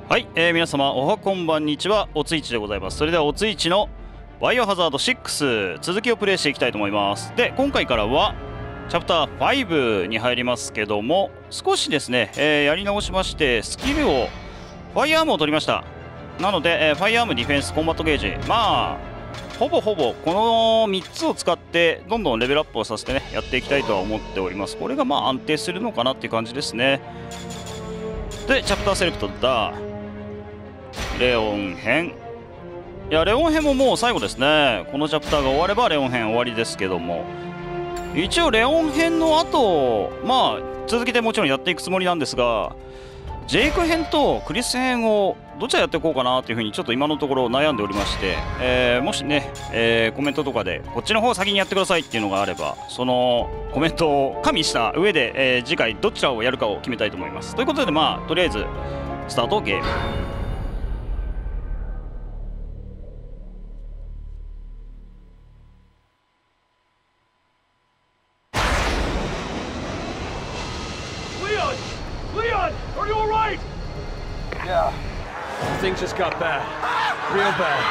はい、皆様おはこんばんにちは、おついちでございます。それではおついちのバイオハザード6続きをプレイしていきたいと思います。で、今回からはチャプター5に入りますけども、少しですね、やり直しましてスキルをファイアームを取りました。なので、ファイアーム、ディフェンス、コンバットゲージ、まあほぼこの3つを使ってどんどんレベルアップをさせてねやっていきたいとは思っております。これがまあ安定するのかなっていう感じですね。で、チャプターセレクトだ。レオン編、いやレオン編ももう最後ですね。このチャプターが終わればレオン編終わりですけども、一応レオン編の後まあ続けてもちろんやっていくつもりなんですが、ジェイク編とクリス編をどちらやっていこうかなというふうにちょっと今のところ悩んでおりまして、もしね、コメントとかでこっちの方先にやってくださいっていうのがあれば、そのコメントを加味した上で、次回どちらをやるかを決めたいと思います。ということでまあとりあえずスタートゲーム。 Yeah, things just got bad. Real bad.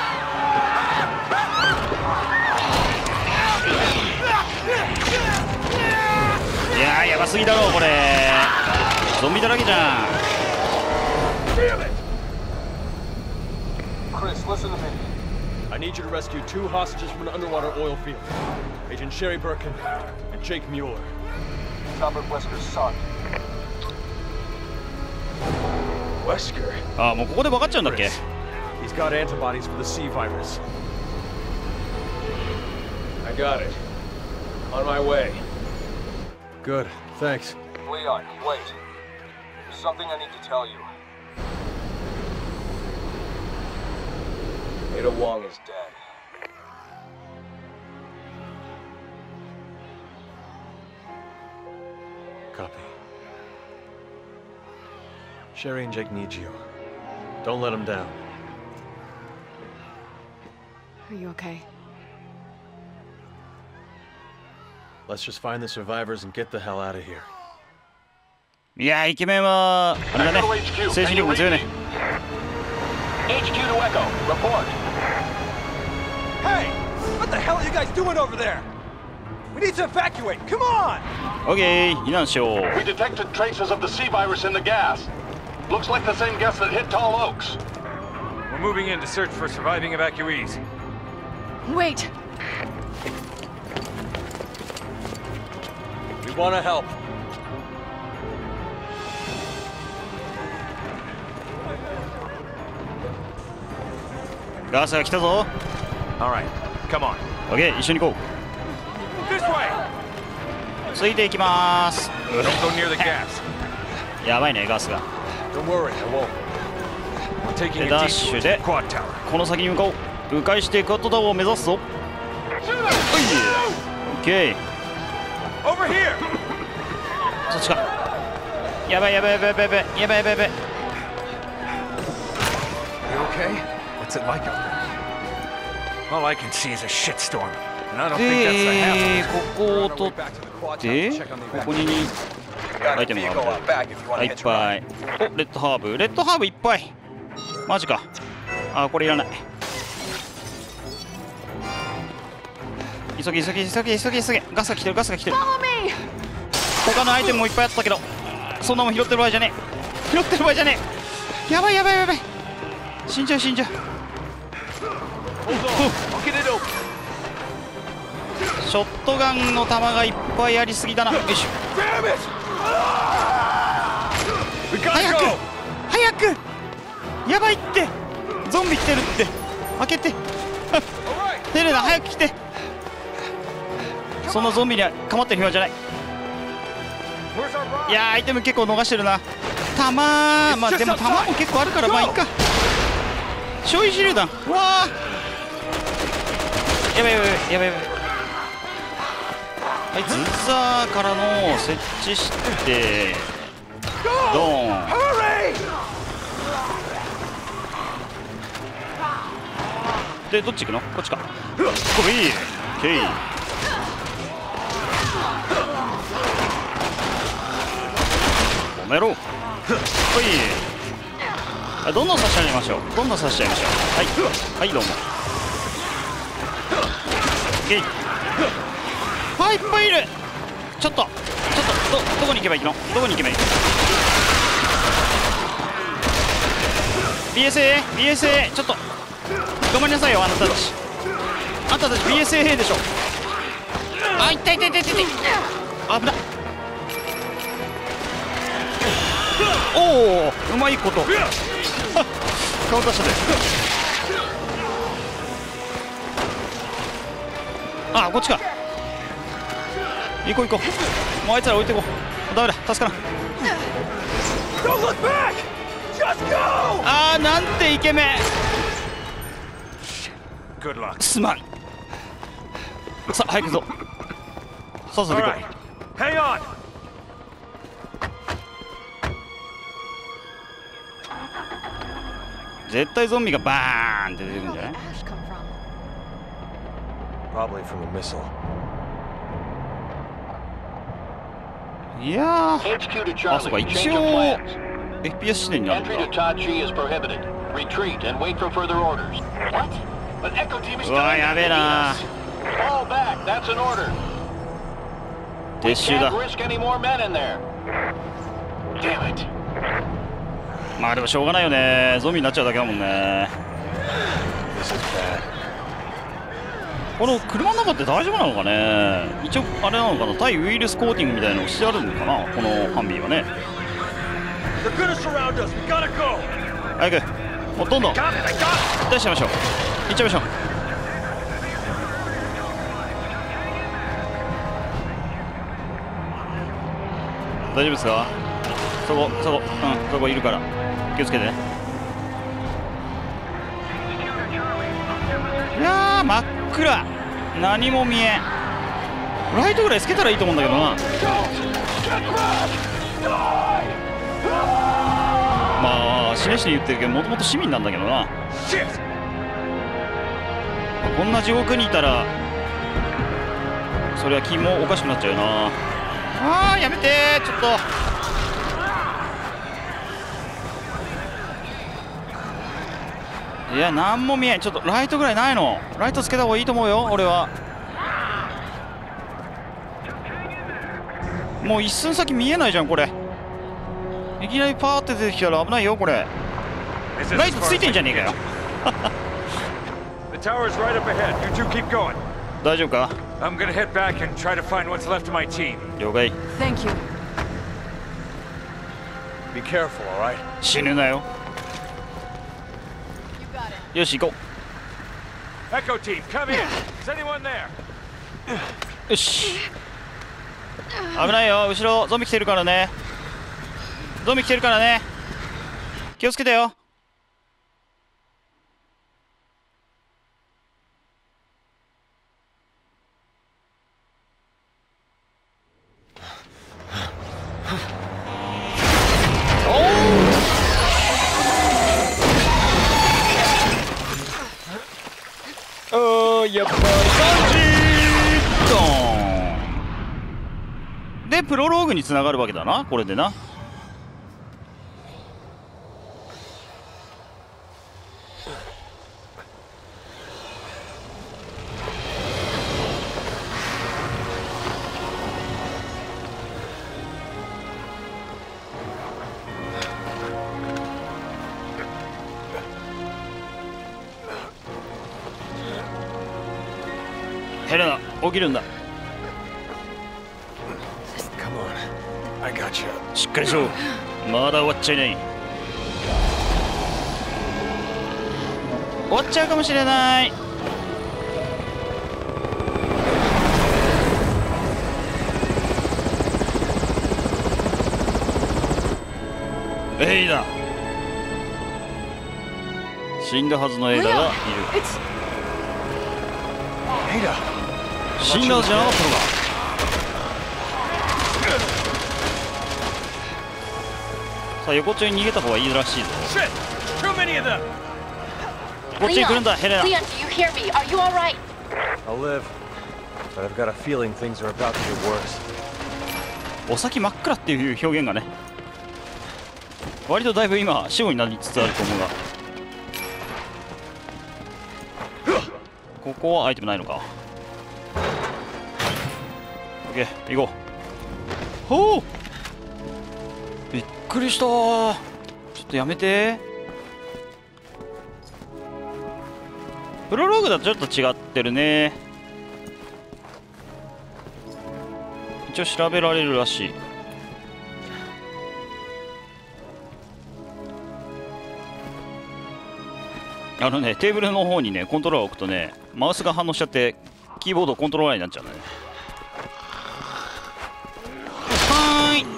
いやーやばすぎだろこれ。ゾンビだらけじゃん。 Chris, listen to me. I need you to rescue 2 hostages from an underwater oil field. Agent Sherry Birkin and Jake Mueller. Robert Wesker's son. Wesker? ああもうここで分かっちゃうんだっけ。 He's got antibodies for the C virus. I got it. On my way. Good, thanks. Leon, wait. There's something I need to tell you. Ada Wong is dead. Copy. Sherry and Jake need you. Don't let them down. Are you okay? Let's just find the survivors and get the hell out of here. いやーイケメンはあれだね、精神力も強いね。 HQ to Echo, report. Hey! What the hell are you guys doing over there? We need to evacuate, come on! オッケー避難しよう。 We detected traces of the C virus in the gas. Looks like the same gas that hit Tall Oaks. We're moving in to search for surviving evacuees. Wait! We want to help. ガースが来たぞ。 All right, come on. オッケー一緒に行こ This way! う。ついていきまーす。 Don't go near the gas. やばいねガースが。 Don't worry, I won't. We're taking a ダッ deep シュ route to で the quad tower. この先に向かおう。迂回してクワットタワーを目指すぞ。オッケー。 Over here! そっちか。やばいやばいやばいやばいやばいやばいやばいやばい。 You okay? What's it like out there? All I can see is a shitstorm, and I don't think that's the half. ここを取ってここにアイテムがある。あいっぱい。おレッドハーブ、レッドハーブいっぱい。マジか。あこれいらない。急げ急げ急げ急げ急げ。ガスが来てるガスが来てる。他のアイテムもいっぱいあったけどそんなもん拾ってる場合じゃねえ。拾ってる場合じゃねえ。やばいやばいやばい。死んじゃう死んじゃう。ショットガンの弾がいっぱいありすぎだな。よいしょ。早く早く。やばいってゾンビ来てるって。開けてテレナ早く来て。そのゾンビにはかまってる暇じゃない。いやーアイテム結構逃してるな。弾まあでも弾も結構あるからまあいいか。焼夷手榴弾。うわーやばいやばいやばいやばい。はいズーザーからの設置してドーン。でどっち行くの。こっちか。これいい。オッケー。止めろ。ほい。 どんどん差し上げましょう。どんどん差し上げましょう。はいどうも。ゲイ。いっぱいいる。ちょっとどこに行けばいいの？どこに行けばいいの？ BSA ちょっと頑張りなさいよ、あなたたち BSA でしょ。あ、痛い危ない。おお、うまいこと顔出したで。あ、こっちか。行こうもうあいつら置いてこう。ダメだ、助からん。あー、なんてイケメン。すまん。さあ早く行くぞ。さっさと行こう。絶対ゾンビがバーンって出てくるんじゃない？ Probably from a missile. いやー、 HQ to あ、そうか、 Charlie. 一 Change 応 of plans. FPS 指定になるん Entry to だ。 Tachi is prohibited. Retreat and wait for further orders. What? But Echo Team is うわー、やべえな。 Fall back. That's an order. 撤収だ。 Can't risk any more men in there. Damn it. まあでもしょうがないよね。ゾンビになっちゃうだけだもんね。この車の中って大丈夫なのかね。一応あれなのかな、対ウイルスコーティングみたいなのしてあるのかな、このハンビーはね。早くもうどんどん出しちゃいましょう。行っちゃいましょう。大丈夫ですか？そこいるから気をつけてね。いやー、真っ暗、何も見えん。ライトぐらいつけたらいいと思うんだけどな。まあ死ね死ね言ってるけど、もともと市民なんだけどな。こんな地獄にいたらそれは気もおかしくなっちゃうよな。あー、やめてー、ちょっと。いや、なんも見えん。ちょっとライトぐらいないの？ライトつけた方がいいと思うよ、俺は。もう一寸先見えないじゃん、これ。いきなりパーって出てきたら危ないよ、これ。ライトついてんじゃねえかよ。大丈夫か？ I'm gonna head back and try to find what's left of my team. 了解。 Thank you. Be careful, all right? 死ぬなよ。よし、行こ Echo team, come in. Is anyone there? う。よし。危ないよ、後ろゾンビ来てるからね。気をつけてよ。やっぱりドーンでプロローグにつながるわけだな、これでな。ヘレナ、起きるんだ。しっかりしろ。まだ終わっちゃいない。終わっちゃうかもしれない。エイダ、死んだはずのエイダがいる。 エイダ、 死んだはずじゃなかったのか。さあ、横っちょに逃げた方がいいらしいぞ。こっちに来るんだ、ヘレナ。 Leon, do you hear me? Are you all right? I'll live, but I've got a feeling things are about to get worse. お先真っ暗っていう表現がね。 割とだいぶ今死後になりつつあると思うが、ここはアイテムないのか。オッケー行こう。ほう、びっくりしたー。ちょっとやめて。プロローグだとちょっと違ってるね。一応調べられるらしい。テーブルの方にねコントローラーを置くとね、マウスが反応しちゃってキーボードコントローラーになっちゃうんだね。はーい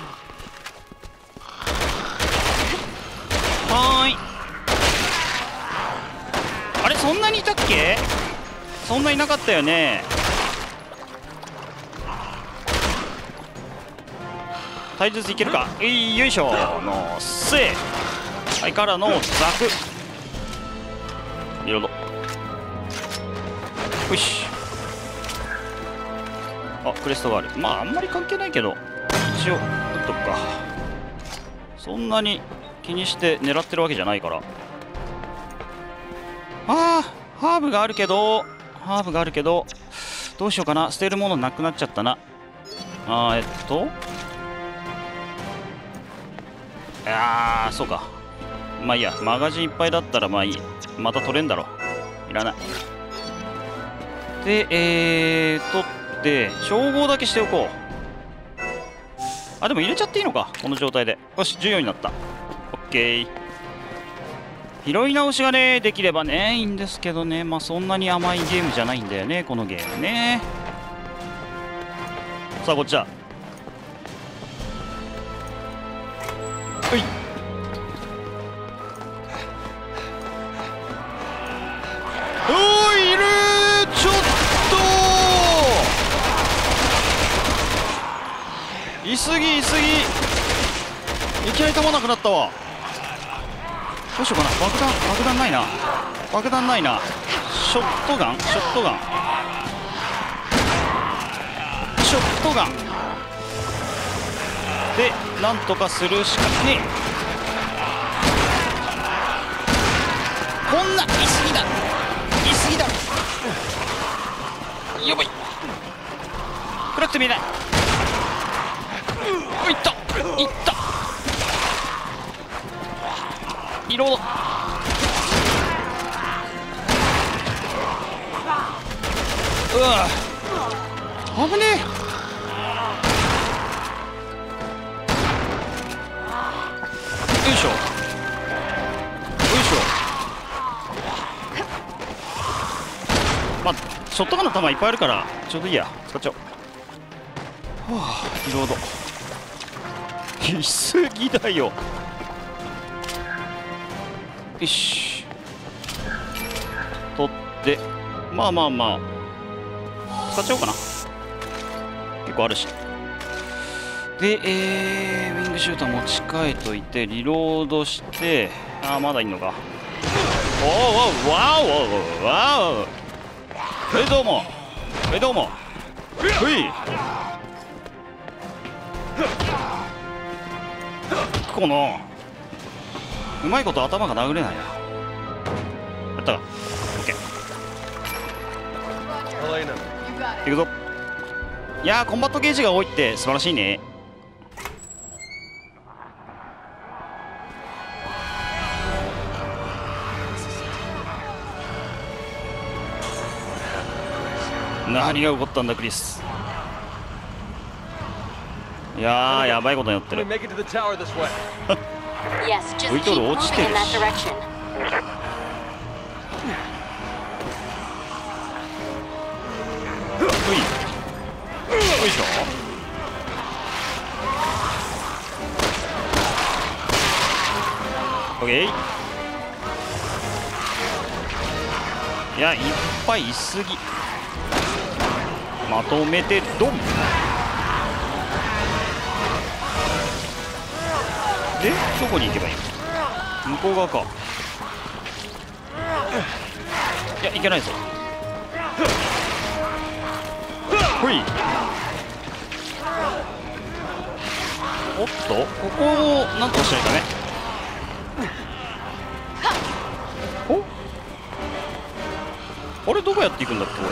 はーい。あれ、そんなにいたっけ？そんないなかったよね。体術いけるか。よいしょのせ。はい、からのザク。リロード。よし。あ、クレストがある。まああんまり関係ないけど一応打っとくか。そんなに気にして狙ってるわけじゃないから。ハーブがあるけどどうしようかな。捨てるものなくなっちゃったな。そうか。まあいいや、マガジンいっぱいだったらまあいい。また取れんだろ。いらない。で、取って照合だけしておこう。あ、でも入れちゃっていいのか、この状態で。よし、14になった。オッケー。拾い直しがねできればねいいんですけどね。まあそんなに甘いゲームじゃないんだよね、このゲームね。さあこっちだ。はい。おー、いるー。ちょっといすぎいきなり弾なくなったわ。どうしようかな。爆弾ないな。ショットガンでなんとかするしかねえ。こんないすぎだやばい。暗くて見えない。いったリロード。危ねえ。よいしょ。まあショットガンの弾いっぱいあるからちょうどいいや、使っちゃおう。リロード。いすぎだよ。よし、取ってまあ使っちゃおうかな。結構あるし。でウィングシューター持ち替えといてリロードして、まだいんのか。わおどうもほい。このうまいこと頭が殴れないな。やったか。オッケー。いくぞ。いやー、コンバットゲージが多いって素晴らしいね。何が起こったんだクリス。いやー、やばいことになってる。 Yes, just We keep don't moving watch in that this. direction. よいしょ。オッケー。いや、いっぱいいすぎ。まとめてドン。で、どこに行けばいいの？向こう側か。いや、行けないぞ。ほい。 おっとここをなんとかしないとね。おあれどこやっていくんだっけこれ。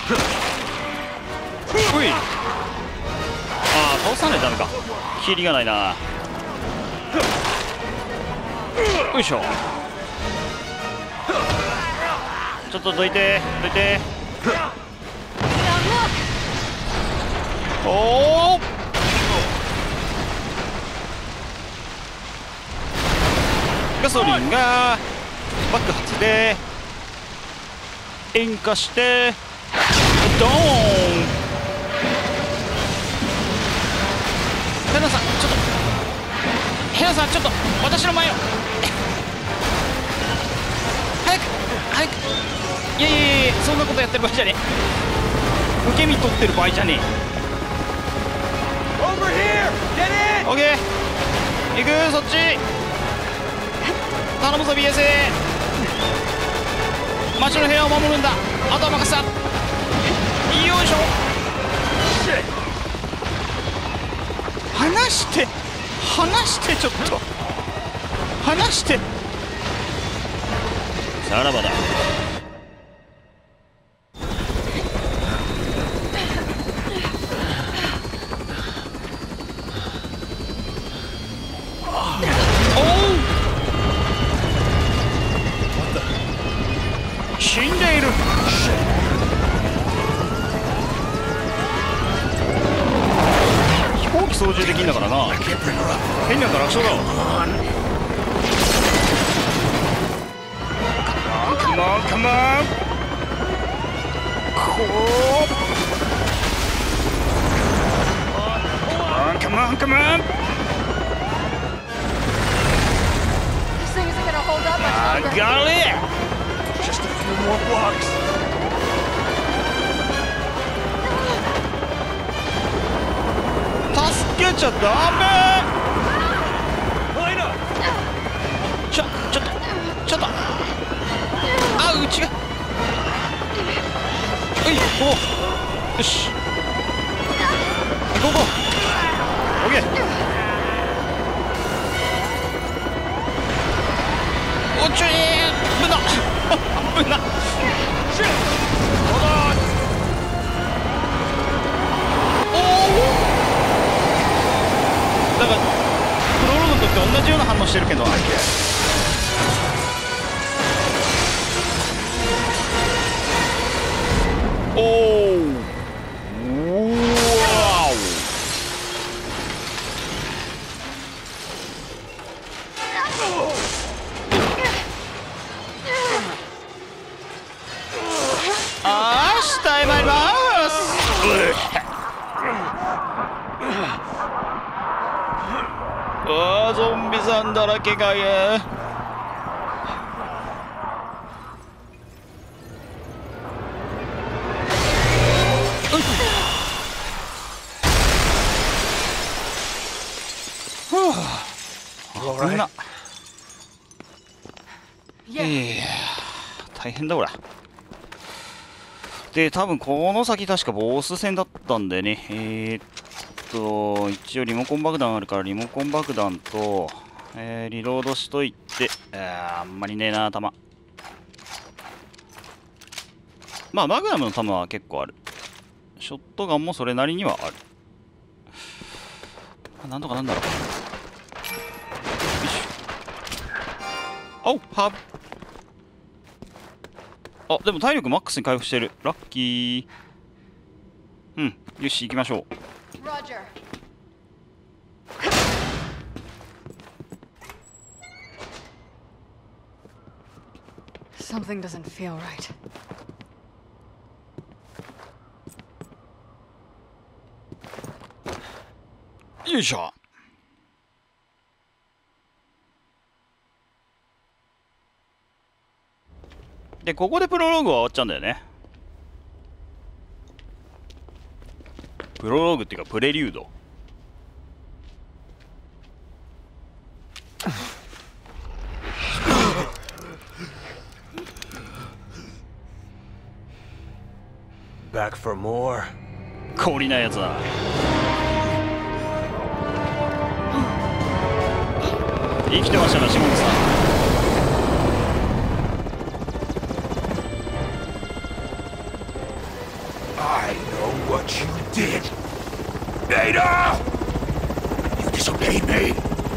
うい、ああ倒さないとダメか。キリがないな。よいしょ。ちょっとどいてどいて。おおガソリンが爆発で引火してドーン。ヘナさんちょっとヘナさんちょっと私の前を早く早く。いやいやいやそんなことやってる場合じゃねえ。受け身取ってる場合じゃねえ。 Over here! Get in! オッケー行くそっち頼むぞ BSA。 町の部屋を守るんだ。あとは任せた。よいしょ。離して離してちょっと離して。さらばだ。死んでいる。飛行機操縦できんだからな。変なんか楽勝だわ。カモンカモンカモンカモン。 This thing isn't gonna hold up much longer. Got it. Just a few more blocks. 助けちゃダメ。ちょっとあうちがおよし行こうオッケー。おちょい危な危な。だからプロローグとって同じような反応してるけど。おお下へ参ります。あーゾンビさんだらけが危な。大変だこれ。で多分この先確かボス戦だったんでね。一応リモコン爆弾あるからリモコン爆弾と、リロードしといて、あんまりねえな弾。まあマグナムの弾は結構ある。ショットガンもそれなりにはある。なんとかなんだろう。よいしょ。おっハブ。あでも体力マックスに回復してる。ラッキー。うんよし行きましょう。 Roger. Something doesn't feel right. よいしょ。でここでプロローグは終わっちゃうんだよね。プロローグっていうかプレリュード。 Back for more. 氷なやつだ。 生きてましたか、下口さん。 I know what you did. Ada! You disobeyed me.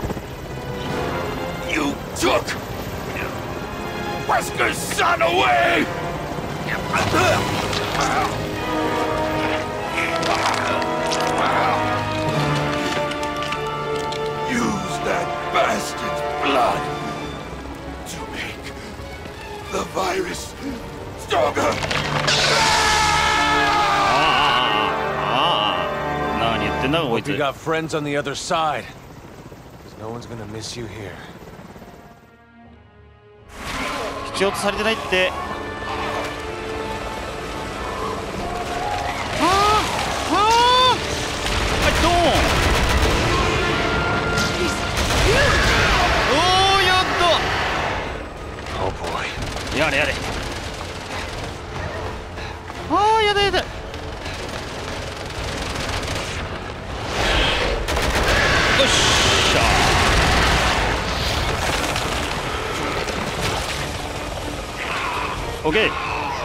You took Wesker's son away! Use that bastard's blood to make the virus stronger! 何言ってんだこい Hope つ。 you got friends on the other side. Because no one's gonna miss you here. 必要とされてないって。はい、ドーン。おー、やっ Oh boy. と。やれやれ。あー、やだやだ。よっしゃ。オッケー。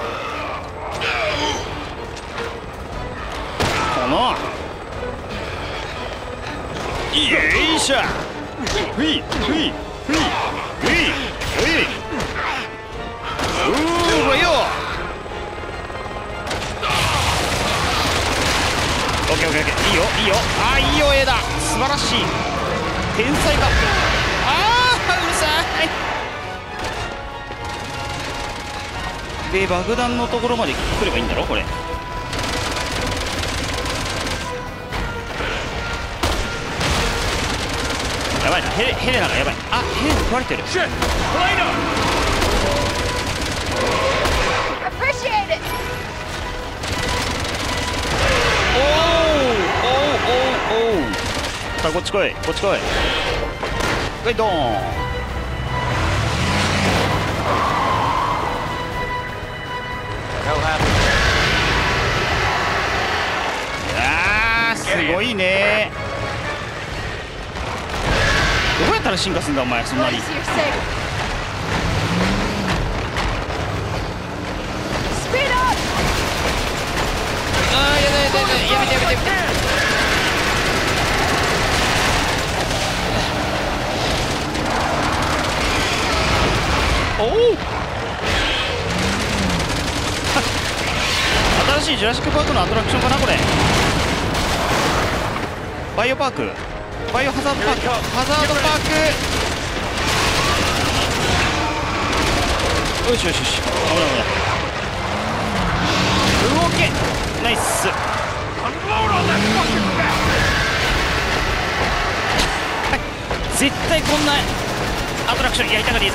この。よいしょ。ふいふいふいふいふい。うーわよ。オッケーオッケーオッケー。いいよいいよ。あーいいよ、エダ。素晴らしい。天才か。あーうるさい。で爆弾のところまで来ればいいんだろこれ。やばいな、ヘレナがやばい。あ、ヘレナ食われてる。 Appreciate it. おおおおお。さあこっち来いこっち来い。はいドーン。あーすごいね。どうやったら進化するんだお前そんなに。 Boys, you're safe. Speed up. あーやだやだやだやめてやめてやめて。おお新しいジュラシックパークのアトラクションかなこれ。バイオパークバイオハザードパークハザードパーク。よしよしよし危ない危ない。動けナイス。はい絶対こんなアトラクションやりたがりいいぜ。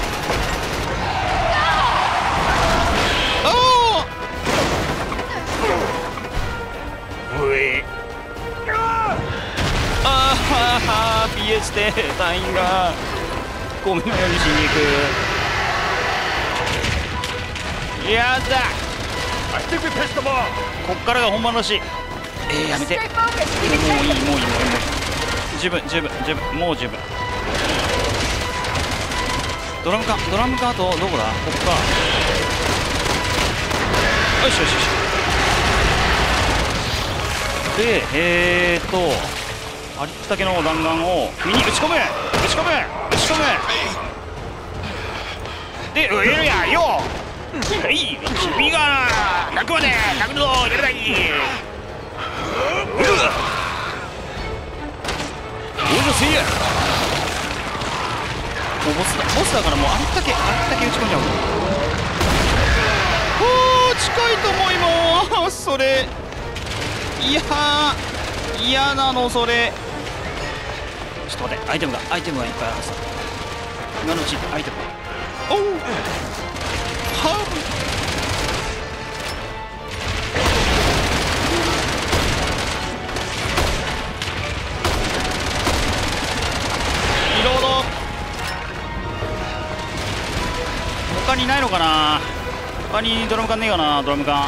ああピエステ隊員がゴミのように死に行く。やだこっからが本番らしい。やめて。 Stay focused. You もう can いい take もういいもういい it. もういい十分十分十分もう十分。ドラム缶あとどこだここか。よしよしよし。でありったけの弾丸を身に打ち込むでウェルやよ。はい君が泣くまで泣くぞやればいい。俺のせいや。もうボスだからもうありったけ打ち込んじゃう。おー近いと思います。それいや嫌なのそれ。ちょっと待ってアイテムがいっぱいあるさ。今のうちアイテムおうハーブリロード。他にないのかな。他にドラム缶ねえかな。ドラム缶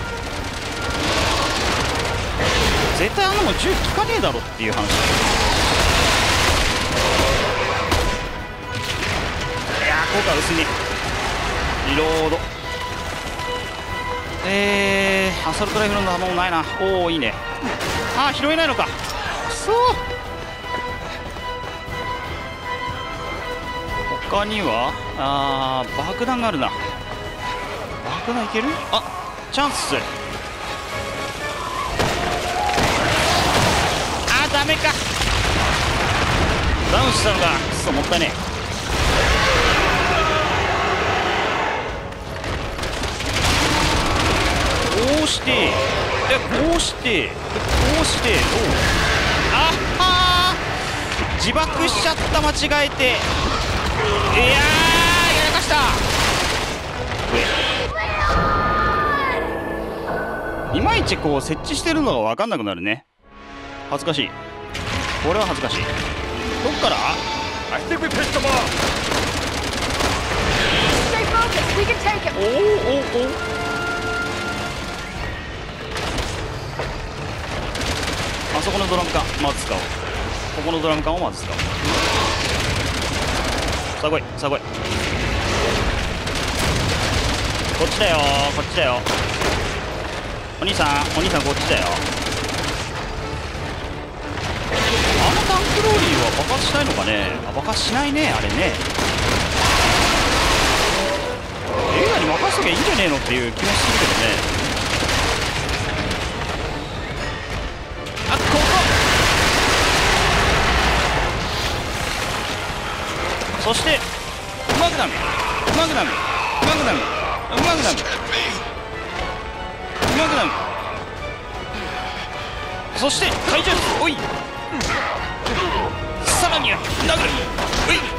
絶対あんなもん銃効かねえだろっていう話。 効果薄いね。リロード。アサルトライフルの弾もないな。おお、いいね。あー、拾えないのか。くそー。他には爆弾があるな。爆弾いける？あ、チャンス。あー、ダメか。ダウンしたのか。くそ、もったいねえ。こうして、こうして、こうして、あはー、自爆しちゃった、間違えて。いやー、やらかした。いまいちこう設置してるのが分かんなくなるね。恥ずかしい。これは恥ずかしい。どっから？ I think we pissed them off. Stay focused. We can take him. おおおお。あそこのドラム缶まず使おう。ここのドラム缶をまず使おう。さあ来い、さあ来い。こっちだよ、こっちだよ。お兄さん、お兄さん、こっちだよ。あのタンクローリーは爆発しないのかね。あ、爆発しないね、あれね。映画に任せときゃいいんじゃねえのっていう気もするけどね。あ、ここそしてマグナム、マグナム、マグナム、マグナム、マグナム、そして怪獣。おい、さらには殴る。おい、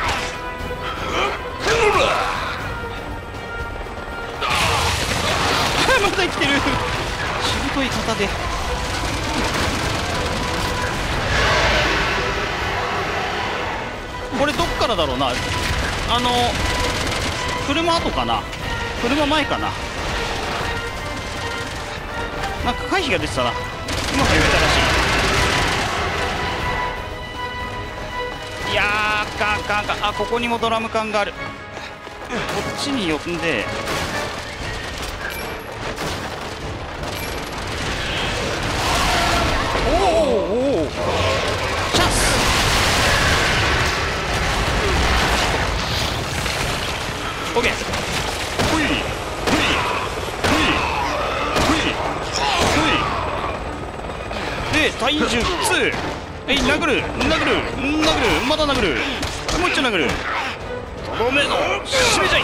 また生きてる。しぶとい方で。これどっからだろうな。車後かな、車前かな。なんか回避が出てたな。うまく言えたらしい。いやー、かんかんかん。あ、ここにもドラム缶がある。こっちに呼んで、おおおお、チャンス。オッケー。ほいほいほいほいほいで体重2。えい、殴る殴る殴る、また殴る、もう一丁殴る。とどめの締めちゃい。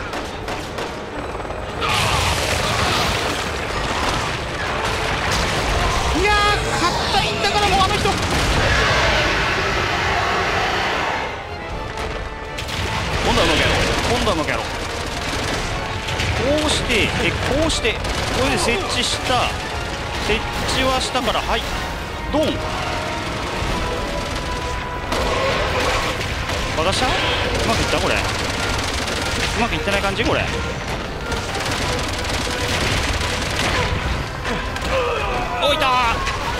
いやー、硬いんだからもうあの人。今度はうまくやろう、今度はうまくやろう。こうしてこうして、これで設置した、設置はしたから、はい、ドン。爆発した？うまくいった？これうまくいってない感じ？これおいたー。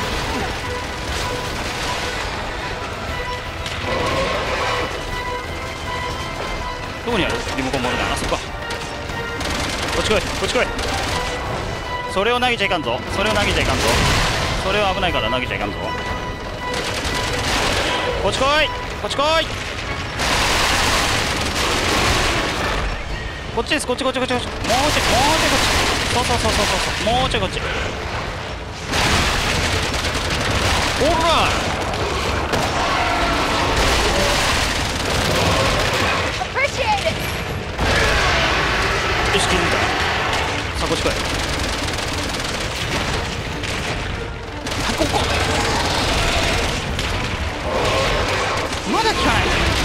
どこにある？リモコンボールだ。あそこか。こっち来い、こっち来い。それを投げちゃいかんぞ、それを投げちゃいかんぞ、それは危ないから投げちゃいかんぞ。こっち来い、こっち来い。こっちです、こっちこっちこっちこっち。もうちょい、もうちょいこっち。そうそうそうそうそう、もうちょいこっち。ほら、よし、気づいた。さあ、こっち来い。あ、ここまだ効かない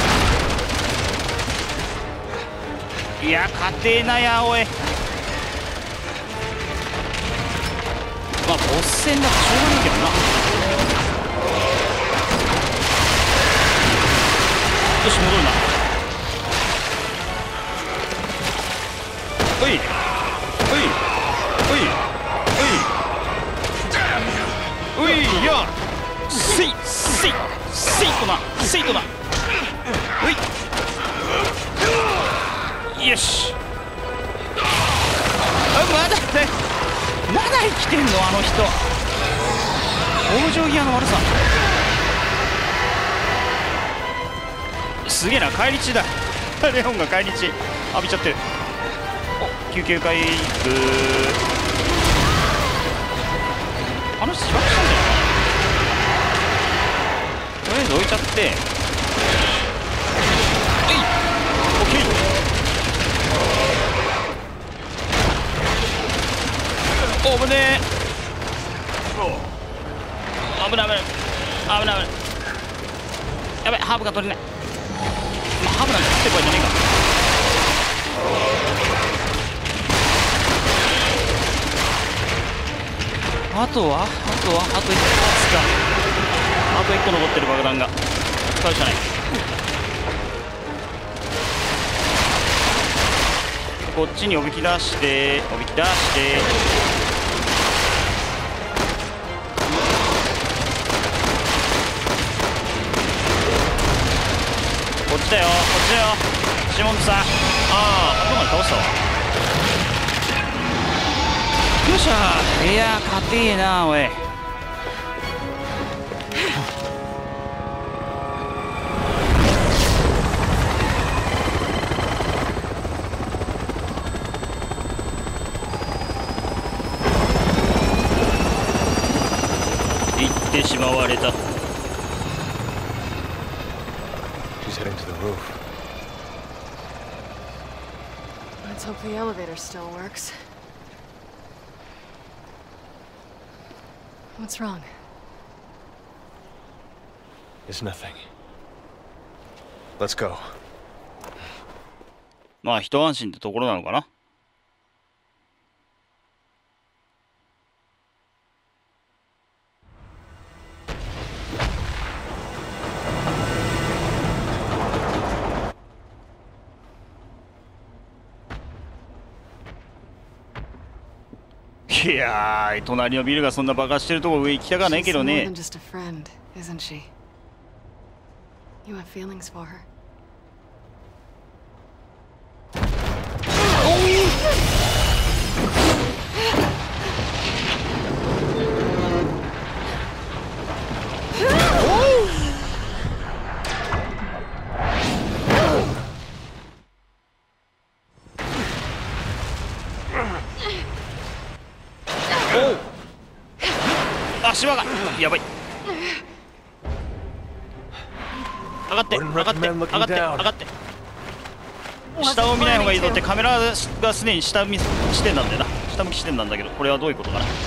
。いや、勝てなや、おい。まあ、ボス戦だとしょうがないけどな。よし、戻るな。おいおいおいおいおい、いや、せいせいせいとな、せいとな。おいよし。まだね、まだ生きてんのあの人。往生際の悪さ。すげえな、返り血だ。レオンが返り血浴びちゃってる。お、救急回復。あの人自爆したんじゃないかな。とりあえず置いちゃって、オッケー。おぶねえ。危ない危ない危ない危ない。やばい、ハーブが取れない。ハーブなんて食ってこいじゃねえか。あと1個か。あと1個残ってる爆弾が使うしかない。こっちにおびき出してこっちだよシモンズさん。頭まで倒したわ。よっしゃ。いや勝てえなおい。行ってしまわれた。 She's heading to the roof. Let's hope the elevator still works. What's wrong? It's nothing. Let's go. まあ一安心ってところなのかな。いやー、隣のビルがそんな爆発してるとこ上行きたかないけど She's more ね。 than just a friend, isn't she? You have feelings for her. 足場がやばい。上がって上がって上がって上がって。下を見ない方がいいぞって。カメラがすでに下見視点なんだよな。下向き視点なんだけど、これはどういうことかな。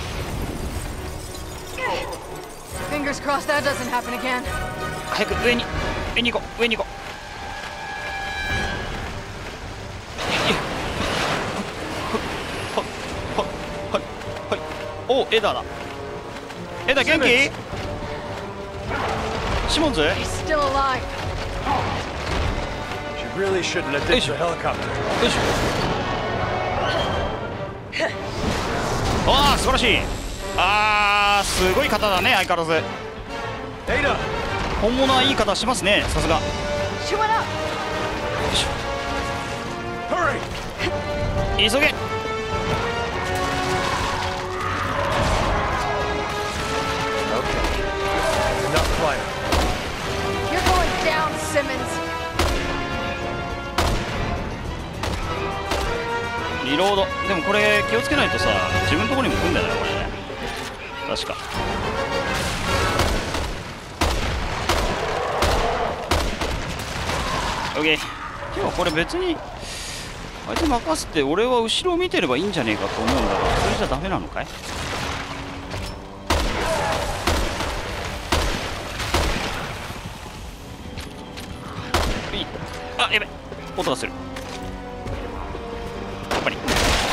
Fingers crossed that doesn't happen again. 早く上に行こう上に行こう。お、エダだ。エダ元気？シモンズ？ He's still alive. She really shouldn't have ditched the helicopter. よいしょ。ああ、素晴らしい。すごい方だね、相変わらず。 Ada! 本物はいい方しますね、さすが。 She went up. Hurry! 急げ。 You're going down, Simmons. リロード。でもこれ気をつけないとさ、自分のところにも来るんだよね、これね。確か。OK。今日はこれ別にあいつ任せて、俺は後ろを見てればいいんじゃねえかと思うんだが、それじゃダメなのかい？あ、やべ、音がする。やっぱり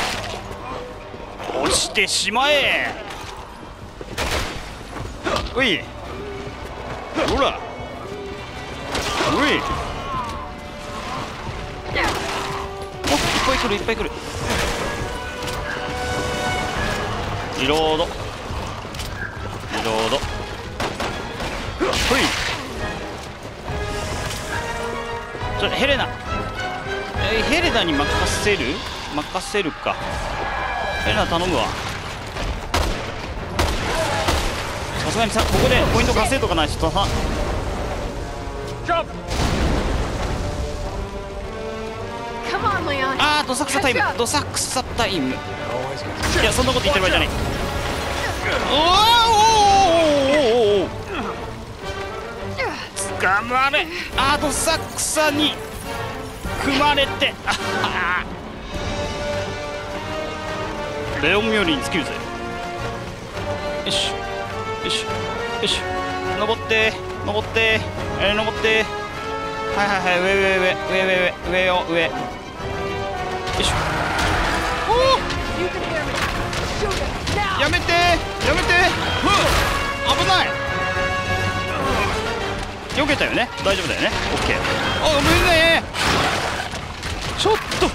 落ちてしまえ。おい、ほら、おい、お、いっぱい来るいっぱい来る。リロードリロード。ほい、ヘレナ、 ヘレナに任せるか。ヘレナ頼むわ。さすがにさ、ここでポイント稼いとかないとさ。 Jump! Come on, Leon. あー、どさくさタイム、どさくさタイム。いや、そんなこと言ってる場合じゃない。おお、捕まれ。あー、どさくさに組まれて、レオン冥利に尽きるぜ。よしよしよし、登って登って、登って、はいはいはい、上よ上。よいしょ。おお、やめてやめて、危ない。避けたよね、大丈夫だよね、オッケー。あ、危ねえ、ちょっと。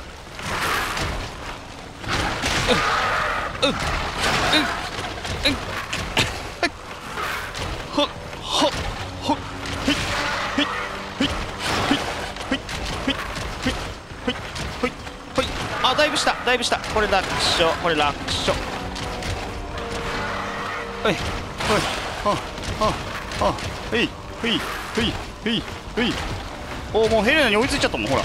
あ、だいぶ下、だいぶ下。これ楽勝、これ楽勝。はい、はい、はい、はい。お、もうヘレナに追いついちゃったもん、ほら。よ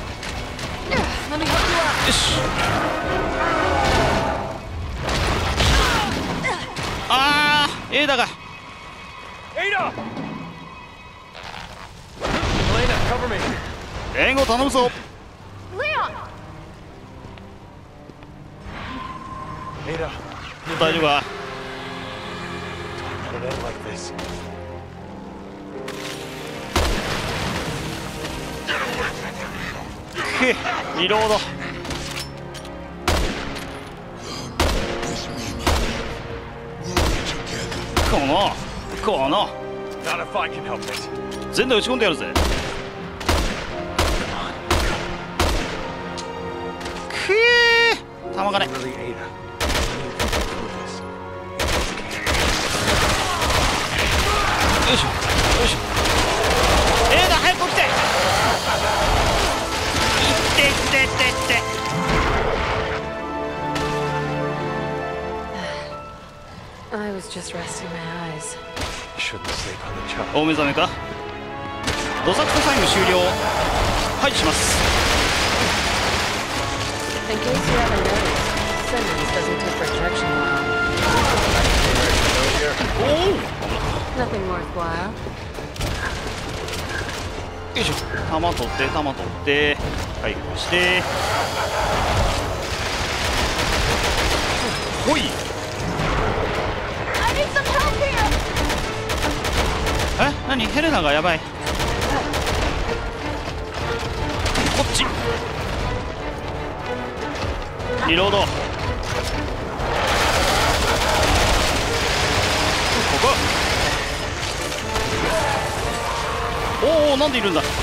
し。あー、エイダが。 Ada! Elena, cover me. 援護頼むぞ。 Leon! Ada, 大丈夫か。 let it end like this. リロード。この Not if I can help it. 全体打ち込んでやるぜ。くえー、弾がね。 Really, Ada. You can get through this. よいしょよいしょ。エーダ早く起きて。いってってってって。 I was just resting my eyes. Shouldn't sleep on the job. 大目覚めか。ドサクサタイム終了。はいします。 In case you haven't noticed, Simmons doesn't take rejection well. おお、 Nothing worthwhile. よいしょ。弾取って弾取って回復して、ほい。 I need some help here! え、何、ヘレナがやばい。こっちリロード。ここ。おお、なんでいるんだ。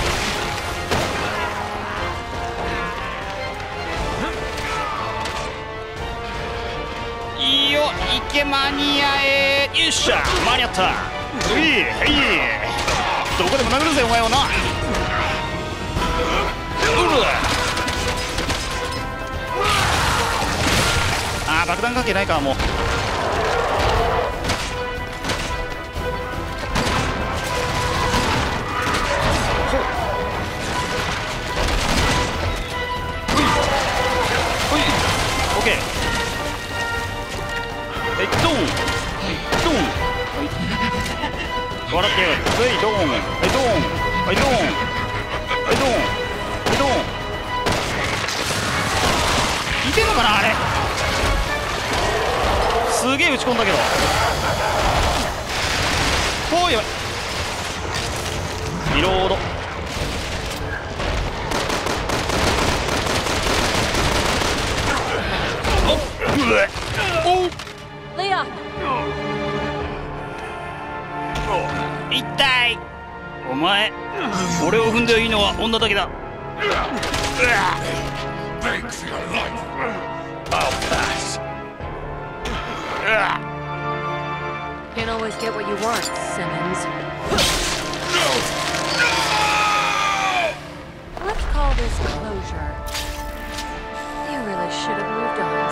いいよ、いけ間に合え。よっしゃ、間に合った。うい、はい、どこでも殴るぜお前はな。うわ、あー、爆弾関係ないかもう。オッケー。はい、ドン、はい、ドン、はい、笑ってよ。はい、ドン、はい、ドン、はい、ドン、はい、ドン、はい、ドン、いてんのかなあれ。すげえ打ち込んだけど。おー、やばい。リロード。おっ、おっ、 Leon! 痛い。お前、俺を踏んでいいのは女だけだ。 Thanks your life. I'll pass. Can't always get what you want, Simmons. Let's call this close. closure. You really should have moved on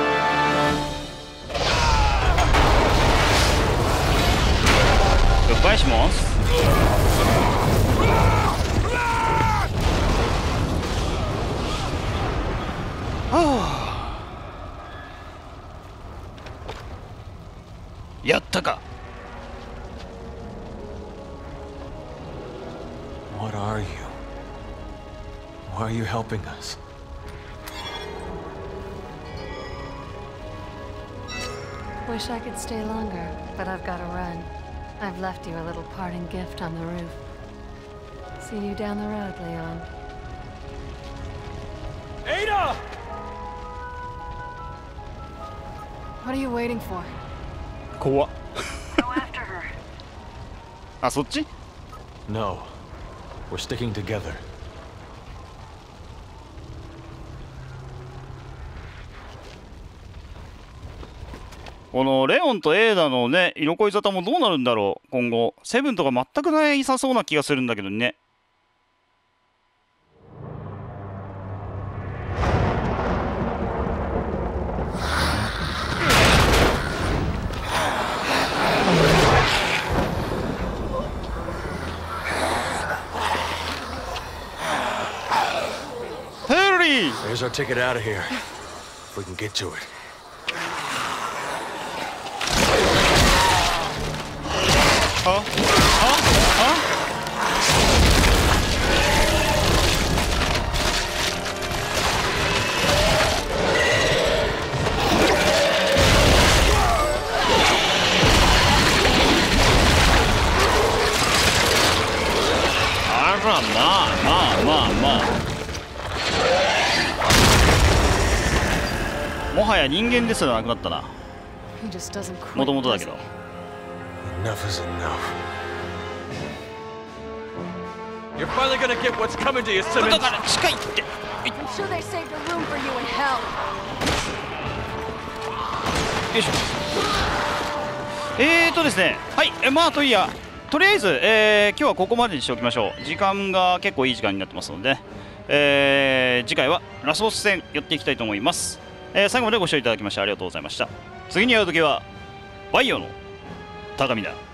soon. 了解します。やったか。 What are you? Why are you helping us? Wish I could stay longer, but I've got to run. I've left you a little parting gift on the roof. See you down the road, Leon. Ada! What are you waiting for? 怖っ。 Go after her. あ、そっち？ No. We're sticking together. このレオンとエーダのね、色恋沙汰もどうなるんだろう、今後。セブンとか全くないさそうな気がするんだけどね。 There's our ticket out of here. If we can get to it. まあもはや人間ですらなくなったな。 He just doesn't quit, もともとだけど。 Enough is enough. You're finally gonna get what's coming to you, だ Simmons. から近いって。 I'm sure they saved a room for you in hell. よいしょ。ですね、はい、まあといいや、とりあえず、今日はここまでにしておきましょう。時間が結構いい時間になってますので、次回はラスボス戦やっていきたいと思います。最後までご視聴いただきましてありがとうございました。次に会うときはバイオの高見だ。